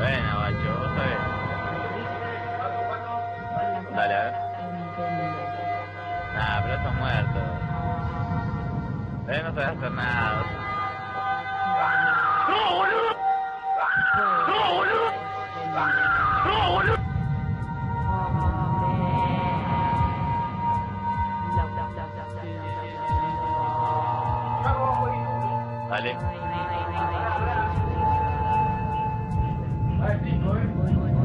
Bueno, guacho, vos sabés. Dale, a ver. Nah, pero están muertos. No sabés hacer nada. ¡No, boludo! ¡No, boludo! ¡No, boludo! Dale.